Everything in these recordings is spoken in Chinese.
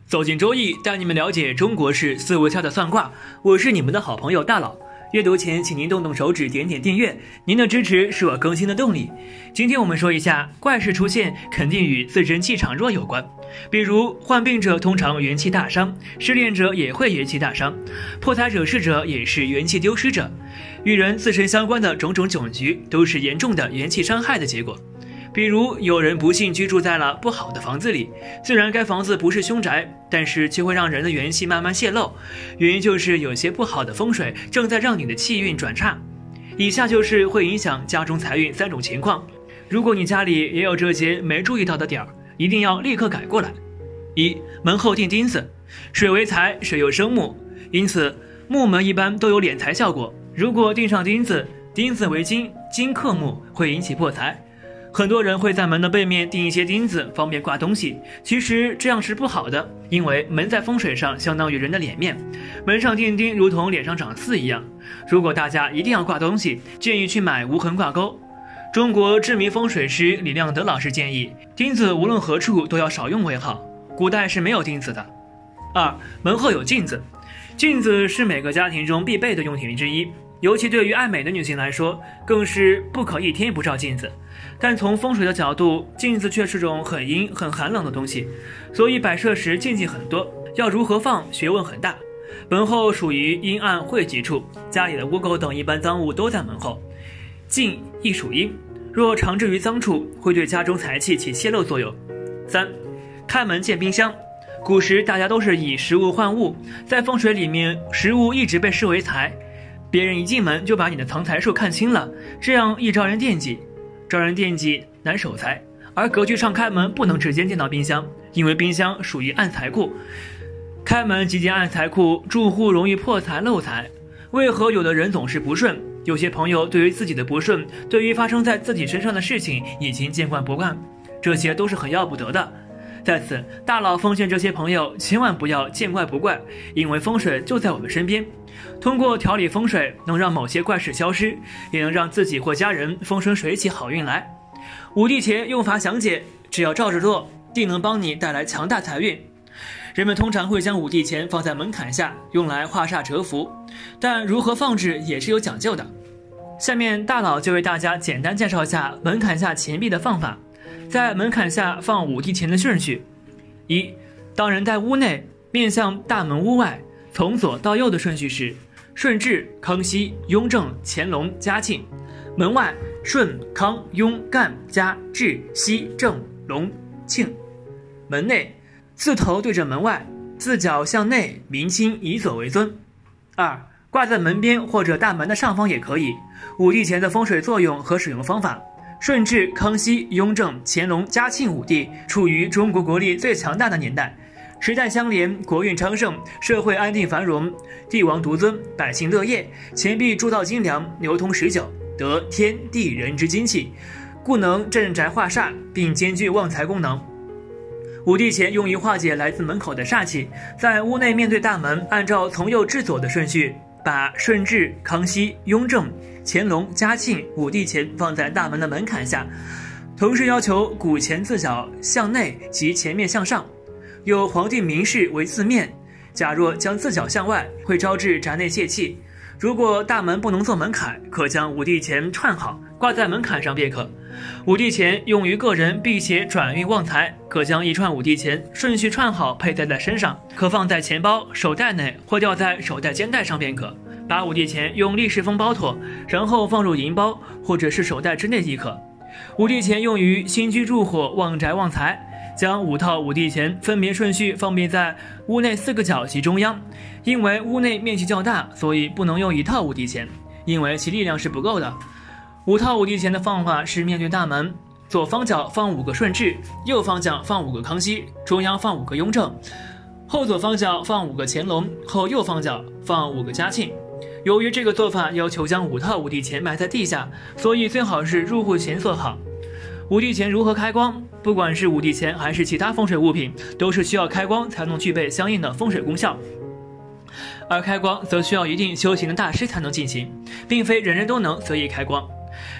走进周易，带你们了解中国式思维下的算卦。我是你们的好朋友大佬。阅读前，请您动动手指，点点订阅，您的支持是我更新的动力。今天我们说一下，怪事出现肯定与自身气场弱有关。比如患病者通常元气大伤，失恋者也会元气大伤，破财惹事者也是元气丢失者。与人自身相关的种种窘局，都是严重的元气伤害的结果。比如有人不幸居住在了不好的房子里，虽然该房子不是凶宅，但是却会让人的元气慢慢泄漏，原因就是有些不好的风水正在让你的气运转差。以下就是会影响家中财运3种情况，如果你家里也有这些没注意到的点儿，一定要立刻改过来。1. 门后钉钉子。水为财，水又生木，因此木门一般都有敛财效果，如果钉上钉子，钉子为金，金克木，会引起破财。很多人会在门的背面钉一些钉子，方便挂东西，其实这样是不好的，因为门在风水上相当于人的脸面，门上钉钉如同脸上长刺一样。如果大家一定要挂东西，建议去买无痕挂钩。中国知名风水师李亮德老师建议，钉子无论何处都要少用为好，古代是没有钉子的。2. 门后有镜子。镜子是每个家庭中必备的用品之一，尤其对于爱美的女性来说，更是不可一天不照镜子。但从风水的角度，镜子却是种很阴很寒冷的东西，所以摆设时禁忌很多，要如何放学问很大。门后属于阴暗晦吉处，家里的污垢等一般脏物都在门后，镜亦属阴，若长置于脏处，会对家中财气起泄漏作用。3. 开门见冰箱。古时大家都是以食物换物，在风水里面，食物一直被视为财，别人一进门就把你的藏财数看清了，这样易招人惦记，招人惦记难守财。而格局上开门不能直接见到冰箱，因为冰箱属于暗财库，开门即见暗财库，住户容易破财漏财。为何有的人总是不顺？有些朋友对于自己的不顺，对于发生在自己身上的事情已经见惯不惯，这些都是很要不得的。在此，大佬奉劝这些朋友千万不要见怪不怪，因为风水就在我们身边，通过调理风水能让某些怪事消失，也能让自己或家人风生水起，好运来。五帝钱用法详解，只要照着做，定能帮你带来强大财运。人们通常会将五帝钱放在门槛下，用来化煞折福，但如何放置也是有讲究的。下面大佬就为大家简单介绍一下门槛下钱币的放法。在门槛下放五帝钱的顺序： 1. 当人在屋内，面向大门屋外，从左到右的顺序是顺治、康熙、雍正、乾隆、嘉庆；门外顺、康、雍、干、嘉、治、熙、正、隆、庆；门内四头对着门外，四角向内，明清以左为尊。2. 挂在门边或者大门的上方也可以。五帝钱的风水作用和使用方法：顺治、康熙、雍正、乾隆、嘉庆五帝处于中国国力最强大的年代，时代相连，国运昌盛，社会安定繁荣，帝王独尊，百姓乐业，钱币铸造精良，流通持久，得天地人之精气，故能镇宅化煞，并兼具旺财功能。五帝钱用于化解来自门口的煞气，在屋内面对大门，按照从右至左的顺序，把顺治、康熙、雍正、乾隆、嘉庆五帝钱放在大门的门槛下，同时要求古钱四角向内及前面向上，有皇帝明示为字面，假若将四角向外，会招致宅内泄气。如果大门不能做门槛，可将五帝钱串好，挂在门槛上便可。五帝钱用于个人辟邪转运旺财，可将一串五帝钱顺序串好，佩戴在身上，可放在钱包、手袋内或吊在手袋肩带上便可。把五帝钱用立式封包妥，然后放入银包或者是手袋之内即可。五帝钱用于新居入伙、旺宅旺财，将5套五帝钱分别顺序放别在屋内4个角及中央。因为屋内面积较大，所以不能用1套五帝钱，因为其力量是不够的。5套五帝钱的放法是面对大门，左方角放5个顺治，右方角放5个康熙，中央放5个雍正，后左方角放5个乾隆，后右方角放5个嘉庆。由于这个做法要求将5套五帝钱埋在地下，所以最好是入户前做好。五帝钱如何开光？不管是五帝钱还是其他风水物品，都是需要开光才能具备相应的风水功效。而开光则需要一定修行的大师才能进行，并非人人都能随意开光。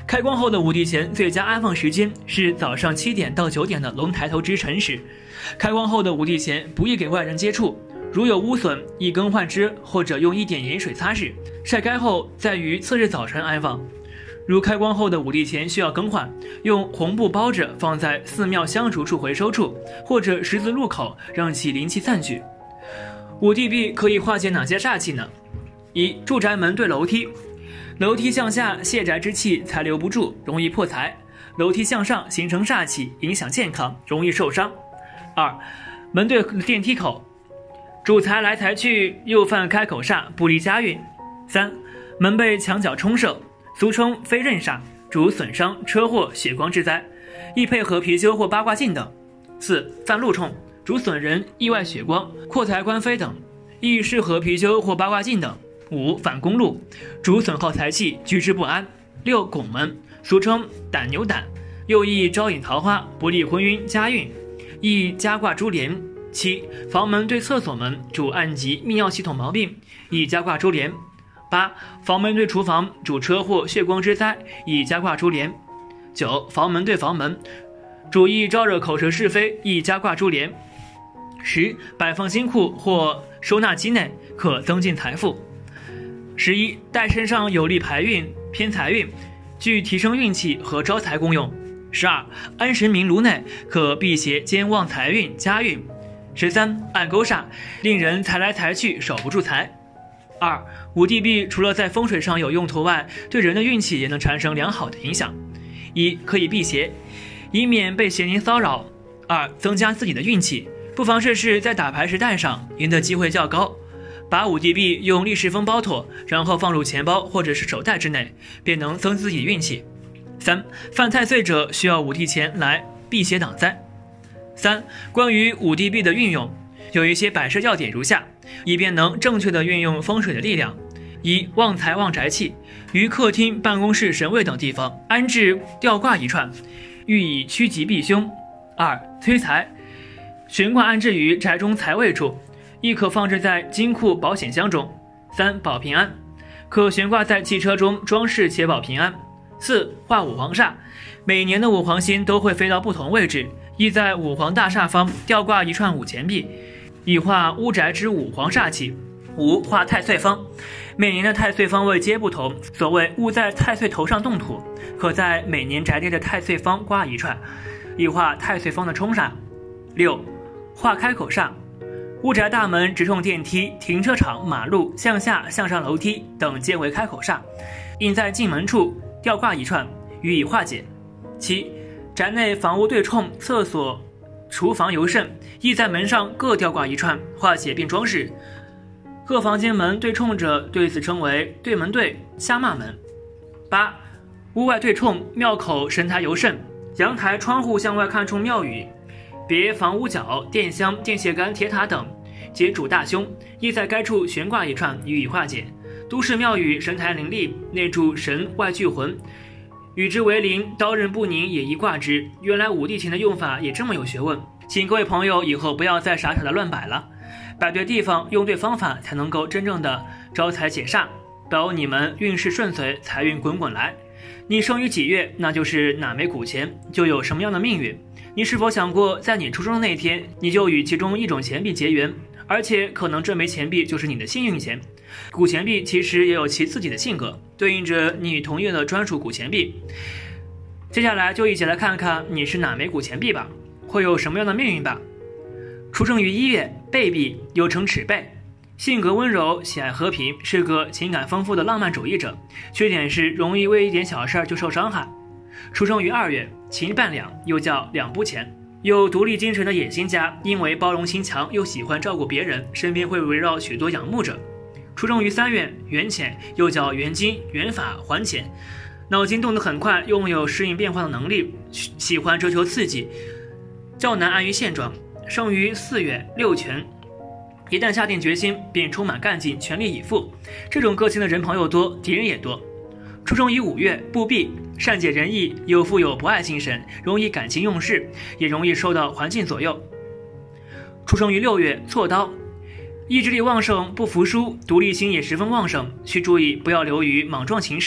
开光后的五帝钱最佳安放时间是早上7点到9点的龙抬头之辰时。开光后的五帝钱不宜给外人接触，如有污损，宜更换之或者用1点盐水擦拭，晒干后再于次日早晨安放。如开光后的五帝钱需要更换，用红布包着放在寺庙香烛处回收处或者十字路口，让其灵气散去。五帝币可以化解哪些煞气呢？一、住宅门对楼梯，楼梯向下，泄宅之气才留不住，容易破财；楼梯向上形成煞气，影响健康，容易受伤。二、门对电梯口，主财来财去，又犯开口煞，不利家运。三、门被墙角冲射，俗称飞刃煞，主损伤、车祸、血光之灾，易配合貔貅或八卦镜等。四、犯路冲，主损人、意外血光、阔财官非等，易适合貔貅或八卦镜等。五、反公路，主损耗财气，居之不安。六、拱门，俗称胆牛胆，又易招引桃花，不利婚姻家运，易加挂珠帘。七、房门对厕所门，主暗疾、泌尿系统毛病，易加挂珠帘。八、房门对厨房，主车祸、血光之灾，易加挂珠帘。九、房门对房门，主易招惹口舌是非，易加挂珠帘。十、摆放金库或收纳机内，可增进财富。11、带身上有利排运、偏财运，具提升运气和招财功用。12、安神明炉内，可辟邪兼旺财运、家运。13、暗勾煞，令人财来财去，守不住财。2、五帝币除了在风水上有用途外，对人的运气也能产生良好的影响。1、可以辟邪，以免被邪灵骚扰。2、增加自己的运气，不妨试试在打牌时带上，赢得机会较高。把五帝币用利是封包妥，然后放入钱包或者是手袋之内，便能增自己运气。3、犯太岁者需要五帝钱来辟邪挡灾。3、关于五帝币的运用，有一些摆设要点如下，以便能正确的运用风水的力量。1、旺财旺宅气，于客厅、办公室、神位等地方安置吊挂一串，寓以趋吉避凶。2、催财，悬挂安置于宅中财位处，亦可放置在金库、保险箱中。3、保平安，可悬挂在汽车中装饰且保平安。4、化五黄煞，每年的五黄星都会飞到不同位置，亦在五黄大煞方吊挂一串五钱币，以化屋宅之五黄煞气。5、化太岁方，每年的太岁方位皆不同，所谓勿在太岁头上动土，可在每年宅内的太岁方挂一串，以化太岁方的冲煞。6、化开口煞，屋宅大门、直通电梯、停车场、马路、向下、向上楼梯等皆为开口煞，应在进门处吊挂一串，予以化解。7、宅内房屋对冲、厕所、厨房尤甚，亦在门上各吊挂一串，化解并装饰。各房间门对冲者，对此称为对门对、瞎骂门。8、屋外对冲、庙口、神台尤甚，阳台、窗户向外看冲庙宇，别房屋角、电箱、电线杆、铁塔等，皆主大凶，亦在该处悬挂一串，予以化解。都市庙宇神台林立，内住神外聚魂，与之为邻，刀刃不宁也宜挂之。原来五帝钱的用法也这么有学问，请各位朋友以后不要再傻傻的乱摆了，摆对地方，用对方法，才能够真正的招财解煞，保你们运势顺遂，财运滚滚来。你生于几月，那就是哪枚古钱就有什么样的命运。你是否想过，在你出生的那天，你就与其中一种钱币结缘，而且可能这枚钱币就是你的幸运钱。古钱币其实也有其自己的性格，对应着你与同业的专属古钱币。接下来就一起来看看你是哪枚古钱币吧，会有什么样的命运吧。出生于1月，贝币又称齿贝，性格温柔，喜爱和平，是个情感丰富的浪漫主义者，缺点是容易为一点小事就受伤害。出生于2月，勤半两，又叫两不钱，有独立精神的野心家，因为包容心强，又喜欢照顾别人，身边会围绕许多仰慕者。出生于3月，元钱，又叫元金、元法、还钱，脑筋动得很快，拥有适应变化的能力，喜欢追求刺激，较难安于现状。生于4月，六权，一旦下定决心，便充满干劲，全力以赴。这种个性的人朋友多，敌人也多。出生于5月，不闭，善解人意，又富有博爱精神，容易感情用事，也容易受到环境左右。出生于6月，错刀，意志力旺盛，不服输，独立心也十分旺盛，需注意不要流于莽撞行事。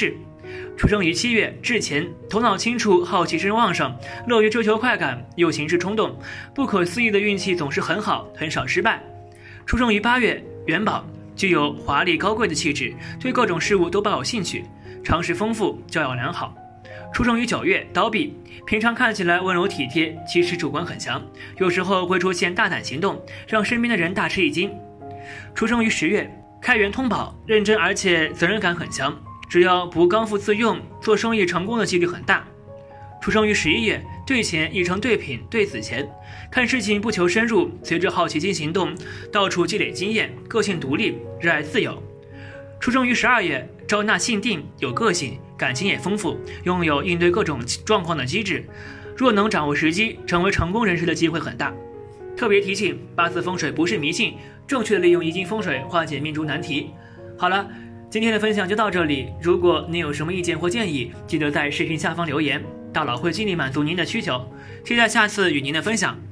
出生于7月，至乾，头脑清楚，好奇心旺盛，乐于追求快感，又行事冲动，不可思议的运气总是很好，很少失败。出生于8月，元宝，具有华丽高贵的气质，对各种事物都抱有兴趣，常识丰富，教养良好。出生于9月，刀币，平常看起来温柔体贴，其实主观很强，有时候会出现大胆行动，让身边的人大吃一惊。出生于10月，开元通宝，认真而且责任感很强，只要不刚愎自用，做生意成功的几率很大。出生于11月，对钱亦称对品、对子钱，看事情不求深入，随着好奇心行动，到处积累经验，个性独立，热爱自由。出生于12月，招纳性定，有个性，感情也丰富，拥有应对各种状况的机智，若能掌握时机，成为成功人士的机会很大。特别提醒，八字风水不是迷信，正确的利用易经风水化解命中难题。好了，今天的分享就到这里，如果您有什么意见或建议，记得在视频下方留言，大佬会尽力满足您的需求，期待下次与您的分享。